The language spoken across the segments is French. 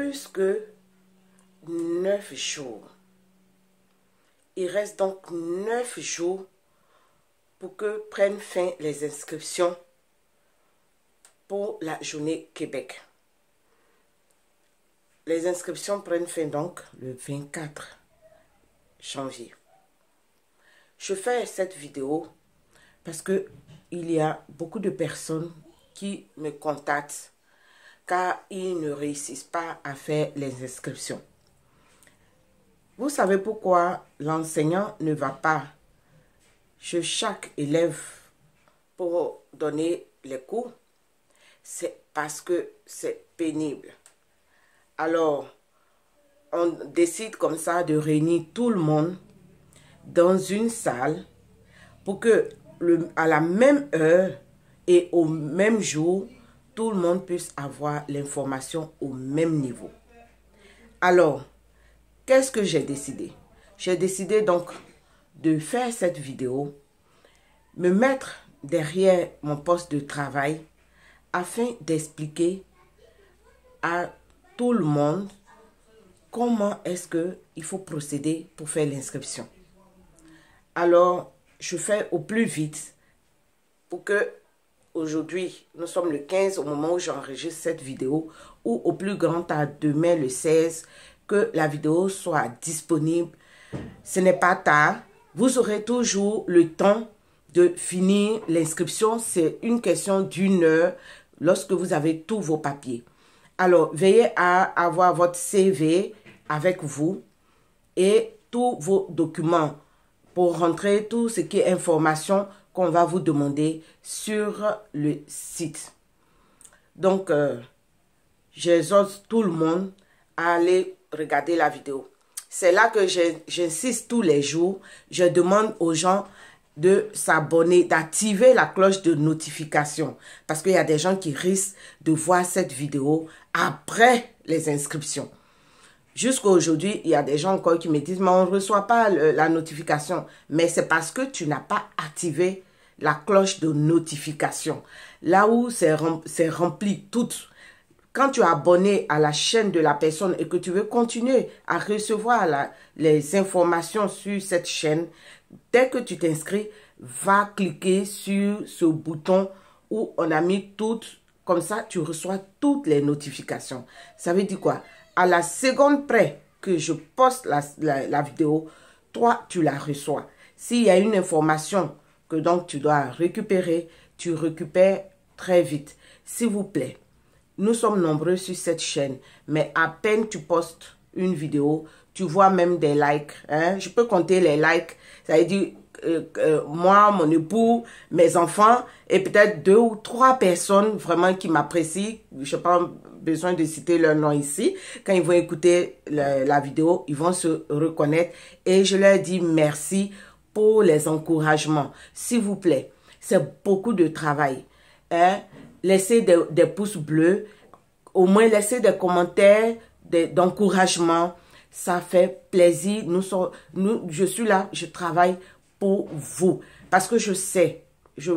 plus que 9 jours. Il reste donc 9 jours pour que prennent fin les inscriptions pour la journée Québec. Les inscriptions prennent fin donc le 24 janvier. Je fais cette vidéo parce que il y a beaucoup de personnes qui me contactent car ils ne réussissent pas à faire les inscriptions. Vous savez pourquoi l'enseignant ne va pas chez chaque élève pour donner les cours? C'est parce que c'est pénible. Alors, on décide comme ça de réunir tout le monde dans une salle pour que à la même heure et au même jour, tout le monde puisse avoir l'information au même niveau. Alors, qu'est-ce que j'ai décidé? J'ai décidé donc de faire cette vidéo, me mettre derrière mon poste de travail afin d'expliquer à tout le monde comment est-ce qu'il faut procéder pour faire l'inscription. Alors, je fais au plus vite pour que aujourd'hui, nous sommes le 15 au moment où j'enregistre cette vidéo, ou au plus grand tard demain le 16, que la vidéo soit disponible. Ce n'est pas tard. Vous aurez toujours le temps de finir l'inscription. C'est une question d'1 heure lorsque vous avez tous vos papiers. Alors, veillez à avoir votre CV avec vous et tous vos documents pour rentrer tout ce qui est information qu'on va vous demander sur le site. Donc, j'exhorte tout le monde à aller regarder la vidéo. C'est là que j'insiste tous les jours. Je demande aux gens de s'abonner, d'activer la cloche de notification. Parce qu'il y a des gens qui risquent de voir cette vidéo après les inscriptions. Jusqu'à aujourd'hui, il y a des gens encore qui me disent « mais on ne reçoit pas la notification ». Mais c'est parce que tu n'as pas activé la cloche de notification. Là où c'est rempli tout. Quand tu es abonné à la chaîne de la personne et que tu veux continuer à recevoir les informations sur cette chaîne, dès que tu t'inscris, va cliquer sur ce bouton où on a mis toutes. Comme ça, tu reçois toutes les notifications. Ça veut dire quoi? À la seconde près que je poste la vidéo, toi, tu la reçois. S'il y a une information que donc tu dois récupérer, tu récupères très vite. S'il vous plaît, nous sommes nombreux sur cette chaîne, mais à peine tu postes une vidéo, tu vois même des likes. Hein? Je peux compter les likes. Ça veut dire moi, mon époux, mes enfants et peut-être 2 ou 3 personnes vraiment qui m'apprécient. Je n'ai pas besoin de citer leur nom ici. Quand ils vont écouter la vidéo, ils vont se reconnaître et je leur dis merci pour les encouragements. S'il vous plaît, c'est beaucoup de travail. Hein? Laissez des pouces bleus, au moins laissez des commentaires d'encouragement. Ça fait plaisir. Je suis là, je travaille pour vous. Parce que je sais, je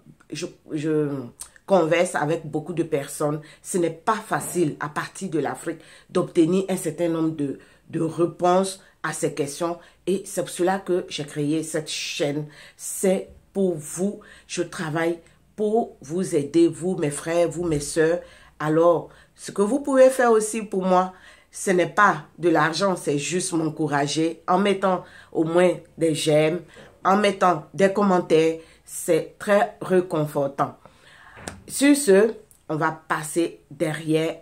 converse avec beaucoup de personnes. Ce n'est pas facile à partir de l'Afrique d'obtenir un certain nombre de réponses à ces questions. Et c'est pour cela que j'ai créé cette chaîne. C'est pour vous. Je travaille pour vous aider, vous, mes frères, vous, mes soeurs. Alors, ce que vous pouvez faire aussi pour moi, ce n'est pas de l'argent, c'est juste m'encourager en mettant au moins des j'aime, en mettant des commentaires. C'est très réconfortant. Sur ce, on va passer derrière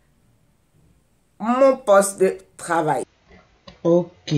mon poste de travail. Ok.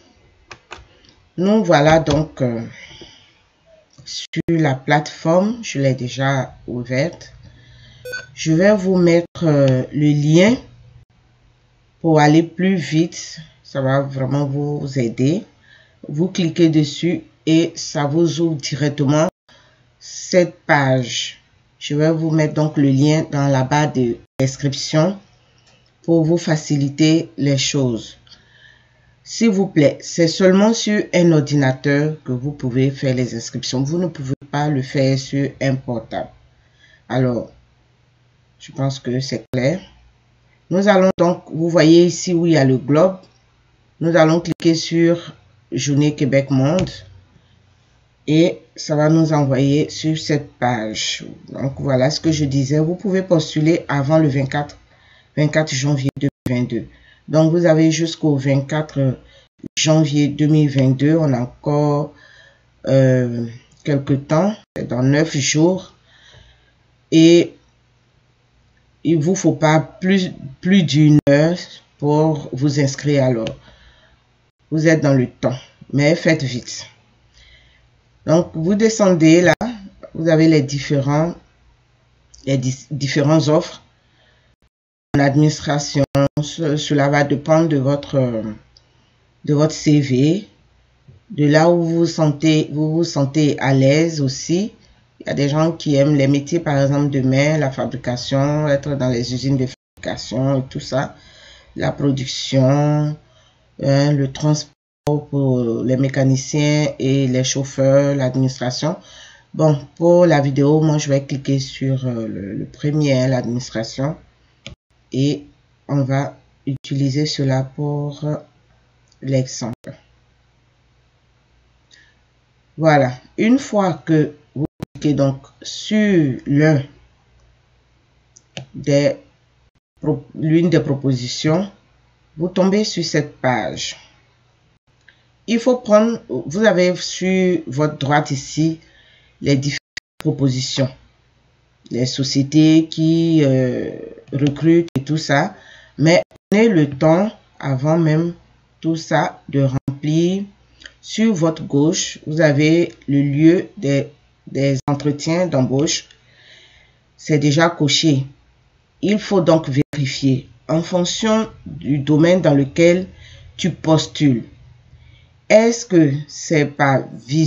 Nous voilà donc sur la plateforme. Je l'ai déjà ouverte. Je vais vous mettre le lien pour aller plus vite. Ça va vraiment vous aider. Vous cliquez dessus et ça vous ouvre directement cette page. Je vais vous mettre donc le lien dans la barre de description pour vous faciliter les choses. S'il vous plaît, c'est seulement sur un ordinateur que vous pouvez faire les inscriptions. Vous ne pouvez pas le faire sur un portable. Alors, je pense que c'est clair. Nous allons donc, vous voyez ici où il y a le globe, nous allons cliquer sur Journée Québec Monde et ça va nous envoyer sur cette page. Donc voilà ce que je disais, vous pouvez postuler avant le 24 janvier 2022. Donc vous avez jusqu'au 24 janvier 2022, on a encore quelques temps, dans 9 jours, et il vous faut pas plus d'une heure pour vous inscrire. Alors vous êtes dans le temps, mais faites vite. Donc vous descendez là, vous avez les différentes offres en administration. Cela va dépendre de votre CV, de là où vous vous sentez à l'aise aussi. Il y a des gens qui aiment les métiers, par exemple, de main, la fabrication, être dans les usines de fabrication et tout ça, la production, le transport pour les mécaniciens et les chauffeurs, l'administration. Bon, pour la vidéo, moi, je vais cliquer sur le premier, l'administration, et on va utiliser cela pour l'exemple. Voilà, une fois que vous cliquez donc sur l'une des propositions, vous tombez sur cette page. Il faut prendre, vous avez sur votre droite ici les différentes propositions, les sociétés qui recrutent et tout ça, mais prenez le temps avant même tout ça de remplir. Sur votre gauche, vous avez le lieu des entretiens d'embauche. C'est déjà coché. Il faut donc vérifier en fonction du domaine dans lequel tu postules. Est-ce que c'est par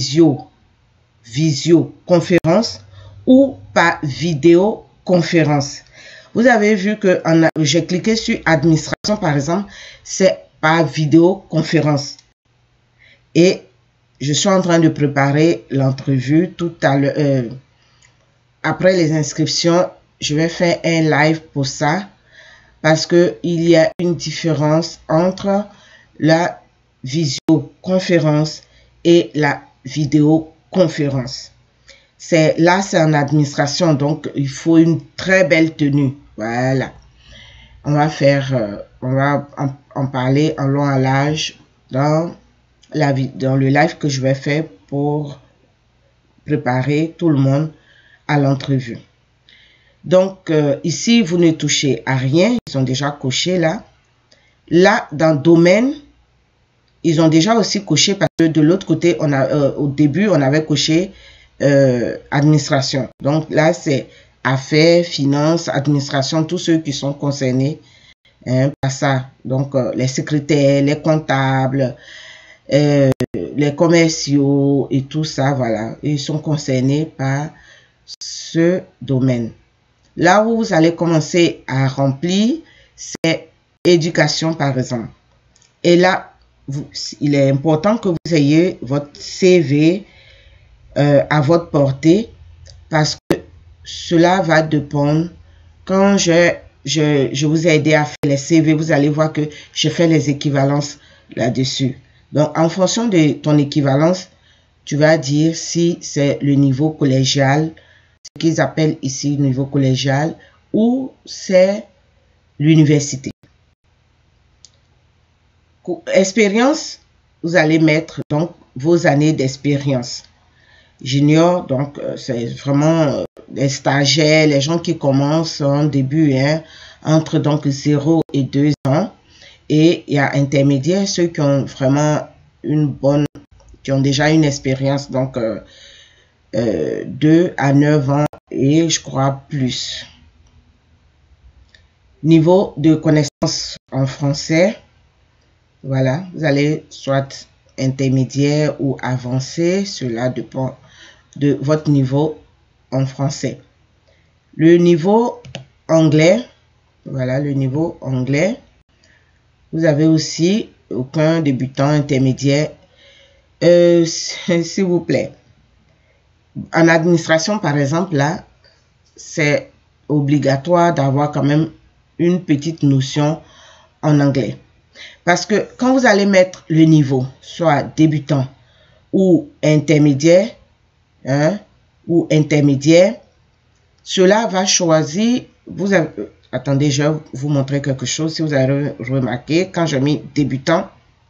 visioconférence ou par vidéoconférence? Vous avez vu que j'ai cliqué sur administration par exemple, c'est par vidéoconférence. Et je suis en train de préparer l'entrevue tout à l'heure. Après les inscriptions, je vais faire un live pour ça parce que il y a une différence entre la visioconférence et la vidéoconférence. C'est en administration, donc il faut une très belle tenue. Voilà. On va en parler en long et en large dans le live que je vais faire pour préparer tout le monde à l'entrevue. Donc, ici, vous ne touchez à rien. Ils sont déjà cochés là. Là, dans domaine, ils ont déjà aussi coché parce que de l'autre côté, au début, on avait coché administration. Donc là, c'est affaires, finances, administration, tous ceux qui sont concernés par ça. Donc, les secrétaires, les comptables, les commerciaux et tout ça, voilà, ils sont concernés par ce domaine. Là où vous allez commencer à remplir, c'est éducation par exemple. Et là, il est important que vous ayez votre CV à votre portée parce que cela va dépendre. Quand je vous ai aidé à faire les CV, vous allez voir que je fais les équivalences là-dessus. Donc, en fonction de ton équivalence, tu vas dire si c'est le niveau collégial, ce qu'ils appellent ici le niveau collégial, ou c'est l'université. Expérience, vous allez mettre donc vos années d'expérience. Junior, donc c'est vraiment les stagiaires, les gens qui commencent en début, entre donc 0 et 2 ans. Et il y a intermédiaire, ceux qui ont vraiment qui ont déjà une expérience, donc 2 à 9 ans et je crois plus. Niveau de connaissance en français, voilà, vous allez soit intermédiaire ou avancé, cela dépend de votre niveau en français. Le niveau anglais, voilà le niveau anglais. Vous avez aussi aucun débutant intermédiaire, s'il vous plaît. En administration, par exemple, là, c'est obligatoire d'avoir quand même une petite notion en anglais. Parce que quand vous allez mettre le niveau, soit débutant ou intermédiaire, cela va choisir, attendez, je vais vous montrer quelque chose. Si vous avez remarqué, quand j'ai mis débutant,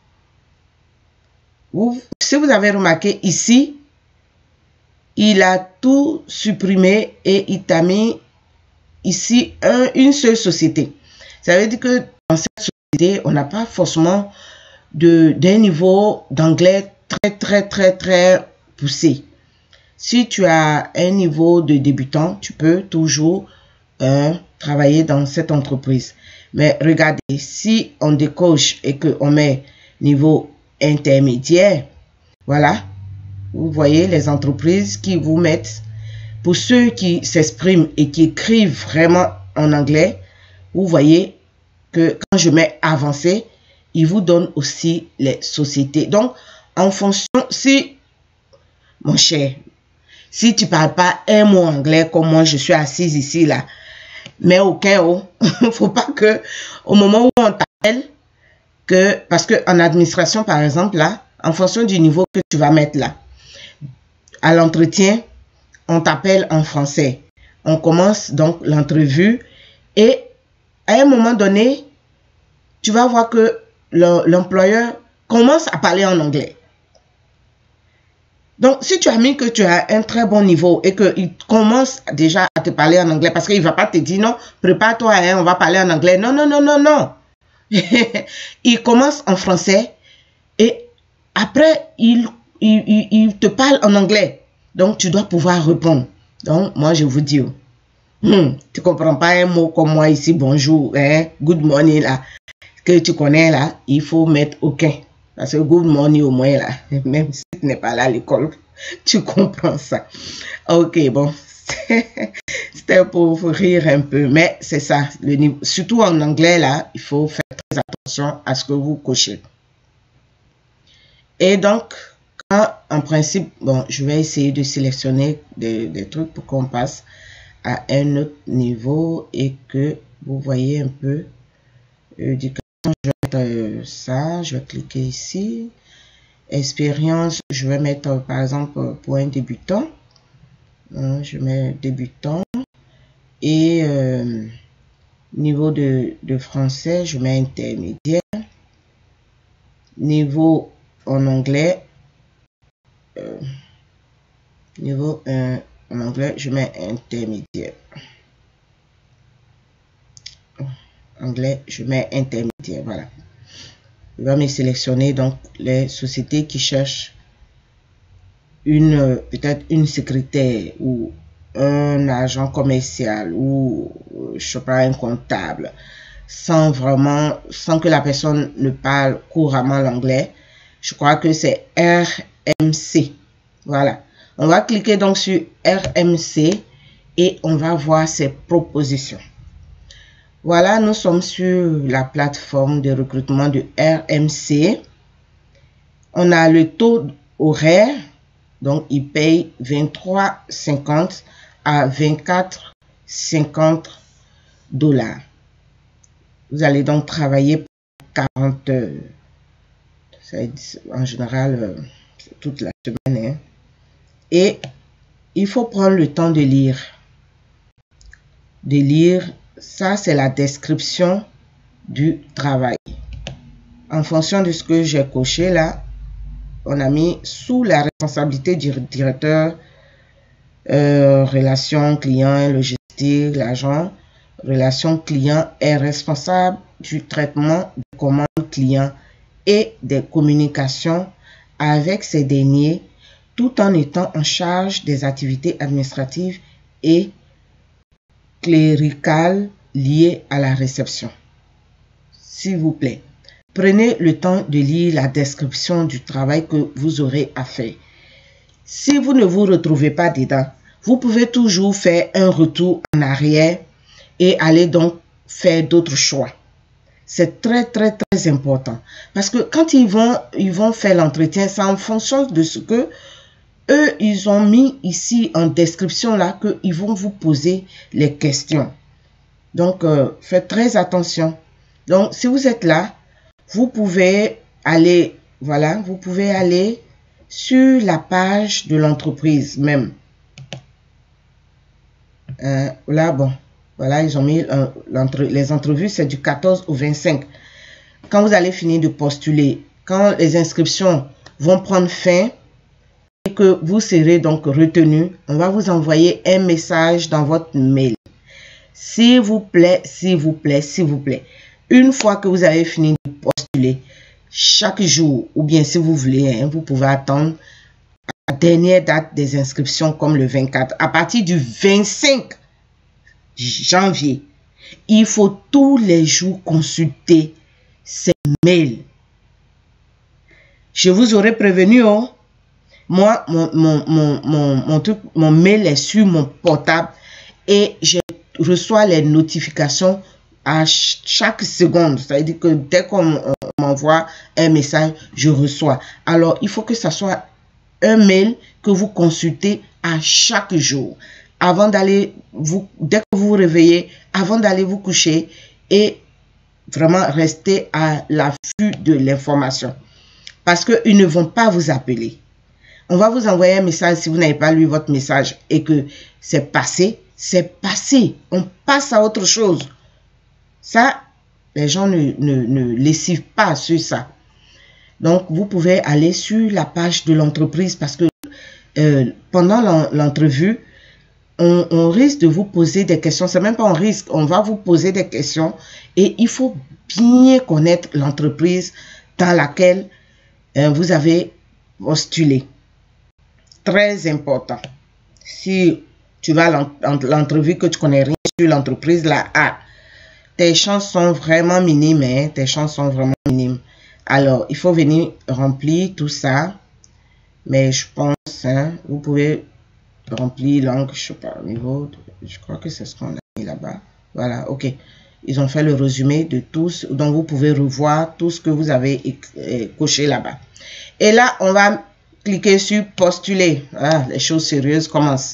si vous avez remarqué ici, il a tout supprimé et il t'a mis ici une seule société. Ça veut dire que dans cette société, on n'a pas forcément d'un niveau d'anglais très poussé. Si tu as un niveau de débutant, tu peux toujours travailler dans cette entreprise. Mais regardez, si on décoche et qu'on met niveau intermédiaire, voilà, vous voyez les entreprises qui vous mettent, pour ceux qui s'expriment et qui écrivent vraiment en anglais, vous voyez que quand je mets avancé, ils vous donnent aussi les sociétés. Donc, en fonction, si, mon cher, si tu parles pas un mot anglais comme moi, je suis assise ici, là, mais aucun mot, faut pas que, au moment où on t'appelle, parce que en administration, par exemple, là, en fonction du niveau que tu vas mettre là, à l'entretien, on t'appelle en français. On commence donc l'entrevue et à un moment donné, tu vas voir que l'employeur commence à parler en anglais. Donc, si tu as mis que tu as un très bon niveau et qu'il commence déjà à te parler en anglais, parce qu'il ne va pas te dire non, prépare-toi, hein, on va parler en anglais. Non, non, non, non, non. Il commence en français et après, il te parle en anglais. Donc, tu dois pouvoir répondre. Donc, moi, je vous dis, tu ne comprends pas un mot comme moi ici, bonjour, hein, good morning, là, que tu connais, là, il faut mettre aucun. Parce que good morning, au moins, là, même si tu n'es pas là à l'école, tu comprends ça. Ok, bon, c'était pour vous rire un peu, mais c'est ça, le niveau, surtout en anglais, là, il faut faire très attention à ce que vous cochez. Et donc, en principe, bon, je vais essayer de sélectionner des trucs pour qu'on passe à un autre niveau et que vous voyez un peu je vais mettre ça, je vais cliquer ici. Expérience, je vais mettre par exemple pour un débutant. Je mets débutant et niveau de français, je mets intermédiaire. Niveau en anglais, niveau en anglais, je mets intermédiaire. Anglais, je mets intermédiaire, voilà. Il va me sélectionner donc les sociétés qui cherchent peut-être une secrétaire ou un agent commercial ou je sais pas, un comptable, sans que la personne ne parle couramment l'anglais. Je crois que c'est RMC. Voilà. On va cliquer donc sur RMC et on va voir ses propositions. Voilà, nous sommes sur la plateforme de recrutement de RMC. On a le taux horaire, donc il paye 23,50 à 24,50 $. Vous allez donc travailler pour 40 heures. En général, toute la semaine. Hein. Et il faut prendre le temps de lire. Ça, c'est la description du travail. En fonction de ce que j'ai coché là, on a mis sous la responsabilité du directeur, relations clients, logistique, l'agent. Relation client est responsable du traitement des commandes clients et des communications avec ces derniers, tout en étant en charge des activités administratives et cléricales liées à la réception. S'il vous plaît, prenez le temps de lire la description du travail que vous aurez à faire. Si vous ne vous retrouvez pas dedans, vous pouvez toujours faire un retour en arrière et aller donc faire d'autres choix. C'est très important. Parce que quand ils vont faire l'entretien, c'est en fonction de ce que eux, ils ont mis ici en description là, qu'ils vont vous poser les questions. Donc, faites très attention. Donc, si vous êtes là, vous pouvez aller, voilà, vous pouvez aller sur la page de l'entreprise même. Là, bon, voilà, ils ont mis les entrevues, c'est du 14 au 25. Quand vous allez finir de postuler, quand les inscriptions vont prendre fin et que vous serez donc retenu, on va vous envoyer un message dans votre mail. S'il vous plaît, s'il vous plaît, s'il vous plaît. Une fois que vous avez fini de postuler, chaque jour, ou bien si vous voulez, hein, vous pouvez attendre la dernière date des inscriptions comme le 24. À partir du 25 janvier, il faut tous les jours consulter ces mails. Je vous aurais prévenu, oh. Moi, mon mail est sur mon portable et je reçois les notifications à chaque seconde. C'est-à-dire que dès qu'on m'envoie un message, je reçois. Alors, il faut que ça soit un mail que vous consultez à chaque jour. Avant d'aller, dès que vous vous réveillez, avant d'aller vous coucher et vraiment rester à l'affût de l'information. Parce qu'ils ne vont pas vous appeler. On va vous envoyer un message si vous n'avez pas lu votre message et que c'est passé. C'est passé. On passe à autre chose. Ça, les gens ne lessivent pas sur ça. Donc, vous pouvez aller sur la page de l'entreprise parce que pendant l'entrevue, on risque de vous poser des questions. C'est même pas un risque. On va vous poser des questions et il faut bien connaître l'entreprise dans laquelle vous avez postulé. Très important. Si tu vas à l'entrevue que tu connais rien sur l'entreprise, là, tes chances sont vraiment minimes. Hein? Tes chances sont vraiment minimes. Alors, il faut venir remplir tout ça. Mais je pense, hein, vous pouvez remplir langue, je sais pas, au niveau, je crois que c'est ce qu'on a mis là-bas. Voilà, ok. Ils ont fait le résumé de tous, donc vous pouvez revoir tout ce que vous avez coché là-bas. Et là, on va cliquer sur postuler. Ah, les choses sérieuses commencent.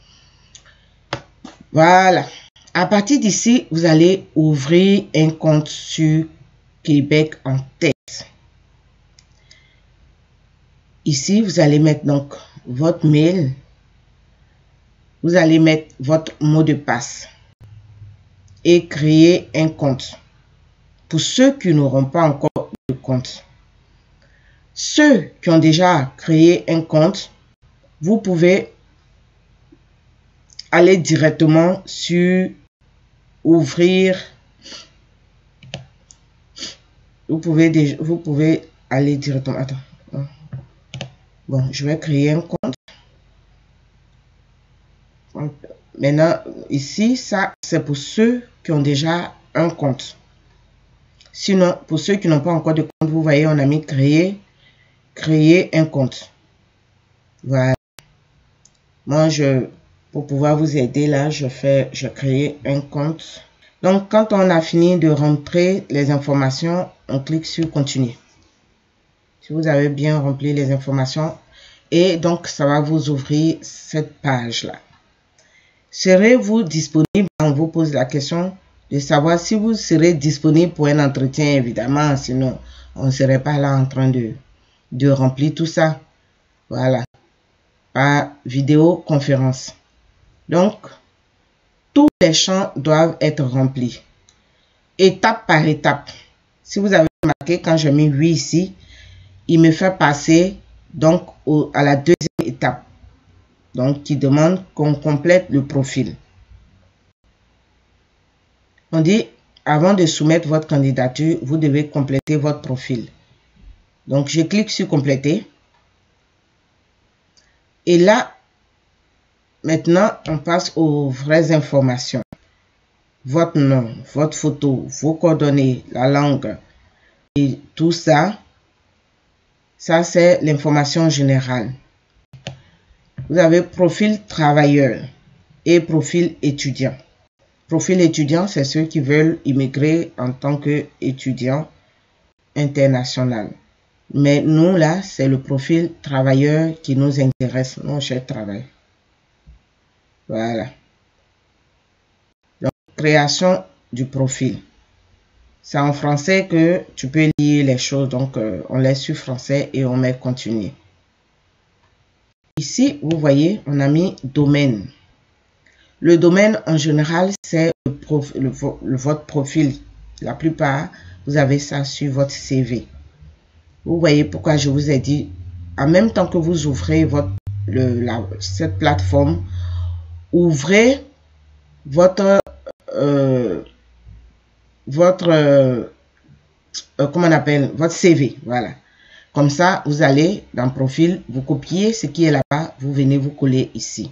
Voilà. À partir d'ici, vous allez ouvrir un compte sur Québec en tête. Ici, vous allez mettre donc votre mail. Vous allez mettre votre mot de passe et créer un compte. Pour ceux qui n'auront pas encore de compte. Ceux qui ont déjà créé un compte, vous pouvez aller directement sur ouvrir. Vous pouvez aller directement. Attends. Bon, je vais créer un compte. Maintenant, ici, ça, c'est pour ceux qui ont déjà un compte. Sinon, pour ceux qui n'ont pas encore de compte, vous voyez, on a mis créer un compte. Voilà. Moi, pour pouvoir vous aider là, je crée un compte. Donc, quand on a fini de rentrer les informations, on clique sur continuer. Si vous avez bien rempli les informations, et donc ça va vous ouvrir cette page là. Serez-vous disponible? On vous pose la question de savoir si vous serez disponible pour un entretien, évidemment, sinon on ne serait pas là en train de remplir tout ça. Voilà. Par vidéoconférence. Donc, tous les champs doivent être remplis. Étape par étape. Si vous avez remarqué, quand j'ai mis 8 ici, il me fait passer donc à la deuxième étape. Donc, qui demande qu'on complète le profil. On dit, avant de soumettre votre candidature, vous devez compléter votre profil. Donc, je clique sur compléter. Et là, maintenant, on passe aux vraies informations. Votre nom, votre photo, vos coordonnées, la langue et tout ça. Ça, c'est l'information générale. Vous avez profil travailleur et profil étudiant. Profil étudiant, c'est ceux qui veulent immigrer en tant qu'étudiant international. Mais nous, là, c'est le profil travailleur qui nous intéresse. Nous, on cherche travail. Voilà. Donc, création du profil. C'est en français que tu peux lire les choses. Donc, on laisse sur français et on met continuer. Ici, vous voyez, on a mis domaine. Le domaine, en général, c'est votre profil. La plupart, vous avez ça sur votre CV. Vous voyez pourquoi je vous ai dit, en même temps que vous ouvrez cette plateforme, ouvrez votre comment on appelle, votre CV, voilà. Comme ça, vous allez dans profil, vous copiez ce qui est là-bas, vous venez vous coller ici.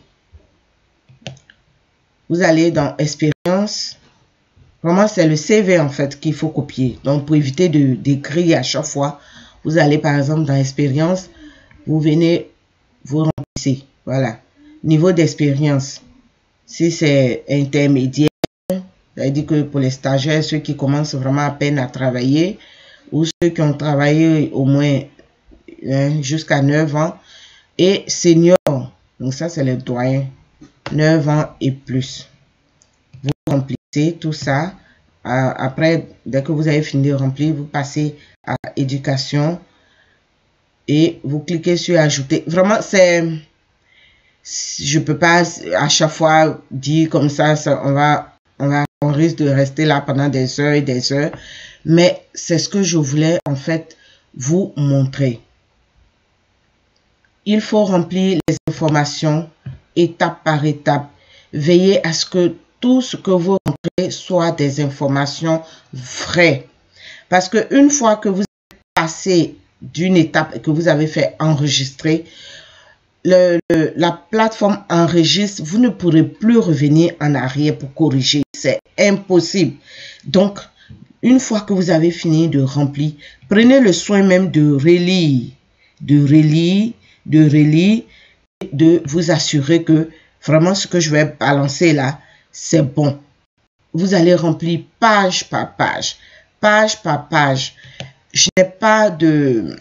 Vous allez dans expérience. Vraiment, c'est le CV en fait qu'il faut copier. Donc, pour éviter d'écrire à chaque fois, vous allez par exemple dans expérience, vous venez, vous remplissez. Voilà. Niveau d'expérience, si c'est intermédiaire, c'est-à-dire que pour les stagiaires, ceux qui commencent vraiment à peine à travailler, ou ceux qui ont travaillé au moins jusqu'à 9 ans, et senior, donc ça c'est les doyens, 9 ans et plus. Vous remplissez tout ça. Après, dès que vous avez fini de remplir, vous passez à éducation et vous cliquez sur ajouter. Vraiment, je peux pas à chaque fois dire comme ça, on risque de rester là pendant des heures et des heures. Mais c'est ce que je voulais en fait vous montrer. Il faut remplir les informations étape par étape. Veillez à ce que tout ce que vous rentrez soit des informations vraies. Parce qu'une fois que vous êtes passé d'une étape et que vous avez fait enregistrer, la plateforme enregistre, vous ne pourrez plus revenir en arrière pour corriger. C'est impossible. Donc, une fois que vous avez fini de remplir, prenez le soin même de relire, de vous assurer que vraiment ce que je vais balancer là, c'est bon. Vous allez remplir page par page, page par page. Je n'ai pas de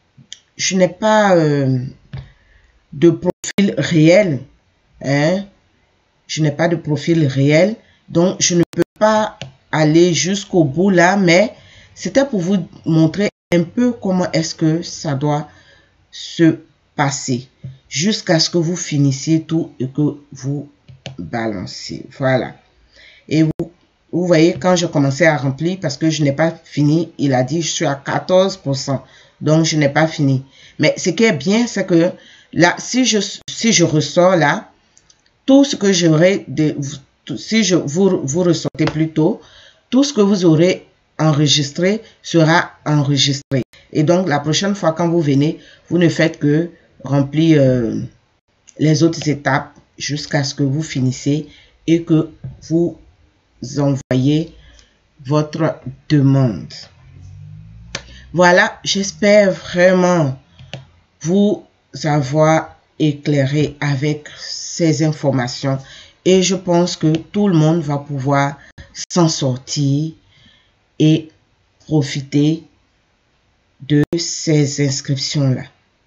profil réel, hein. Je n'ai pas de profil réel, donc je ne peux pas aller jusqu'au bout là, mais c'était pour vous montrer un peu comment est-ce que ça doit se passer jusqu'à ce que vous finissiez tout et que vous balanciez. Voilà. Et vous voyez, quand je commençais à remplir, parce que je n'ai pas fini, il a dit je suis à 14%. Donc, je n'ai pas fini. Mais ce qui est bien, c'est que là, si je ressors là, tout ce que j'aurai, si vous ressortez plus tôt, tout ce que vous aurez enregistré sera enregistré. Et donc, la prochaine fois quand vous venez, vous ne faites que remplir les autres étapes jusqu'à ce que vous finissez et que vous envoyez votre demande. Voilà, j'espère vraiment vous avoir éclairé avec ces informations et je pense que tout le monde va pouvoir s'en sortir et profiter de ces inscriptions-là.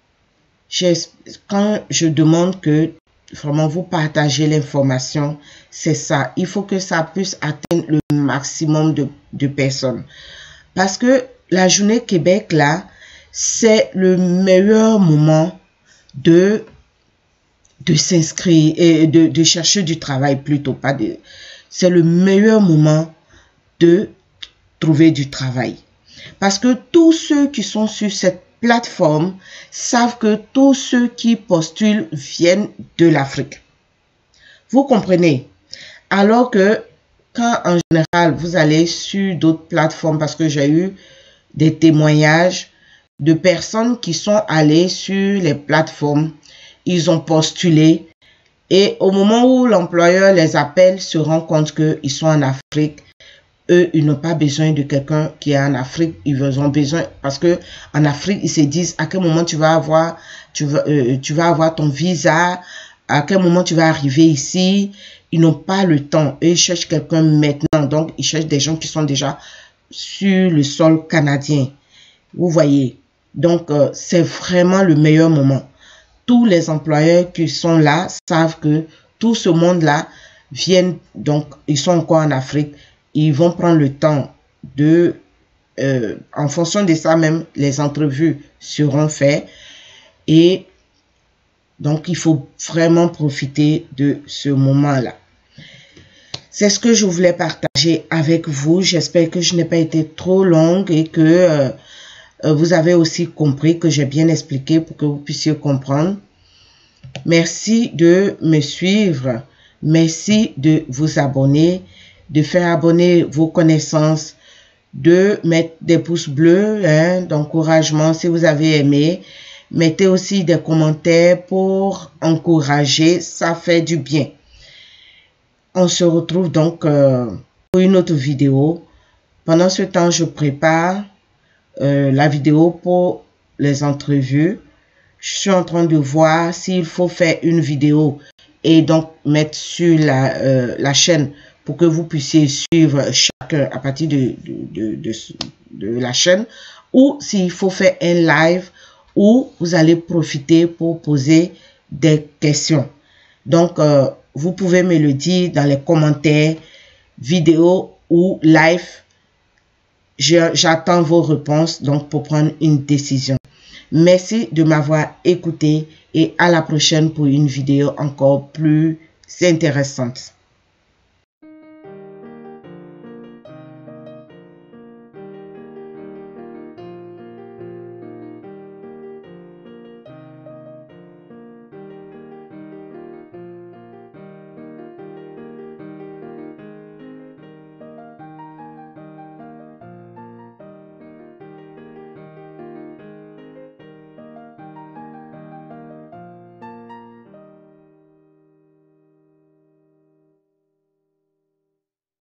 Quand je demande que vraiment vous partagez l'information, c'est ça. Il faut que ça puisse atteindre le maximum de personnes. Parce que la journée Québec, là, c'est le meilleur moment de s'inscrire et de chercher du travail plutôt. C'est le meilleur moment de trouver du travail. Parce que tous ceux qui sont sur cette plateforme savent que tous ceux qui postulent viennent de l'Afrique. Vous comprenez? Alors que quand en général vous allez sur d'autres plateformes, parce que j'ai eu des témoignages de personnes qui sont allées sur les plateformes, ils ont postulé et au moment où l'employeur les appelle, se rend compte qu'ils sont en Afrique. Eux, ils n'ont pas besoin de quelqu'un qui est en Afrique. Ils ont besoin, parce que en Afrique, ils se disent à quel moment tu vas avoir ton visa, à quel moment tu vas arriver ici. Ils n'ont pas le temps. Eux, ils cherchent quelqu'un maintenant. Donc, ils cherchent des gens qui sont déjà sur le sol canadien. Vous voyez. Donc, c'est vraiment le meilleur moment. Tous les employeurs qui sont là savent que tout ce monde-là, viennent, donc ils sont encore en Afrique, ils vont prendre le temps de, en fonction de ça même, les entrevues seront faites. Et donc, il faut vraiment profiter de ce moment-là. C'est ce que je voulais partager avec vous. J'espère que je n'ai pas été trop longue et que vous avez aussi compris, que j'ai bien expliqué pour que vous puissiez comprendre. Merci de me suivre. Merci de vous abonner, de faire abonner vos connaissances, de mettre des pouces bleus, d'encouragement si vous avez aimé. Mettez aussi des commentaires pour encourager, ça fait du bien. On se retrouve donc pour une autre vidéo. Pendant ce temps, je prépare la vidéo pour les entrevues. Je suis en train de voir s'il faut faire une vidéo et donc mettre sur la chaîne pour que vous puissiez suivre chacun à partir de la chaîne, ou s'il faut faire un live où vous allez profiter pour poser des questions. Donc, vous pouvez me le dire dans les commentaires, vidéo ou live. J'attends vos réponses donc pour prendre une décision. Merci de m'avoir écouté et à la prochaine pour une vidéo encore plus intéressante.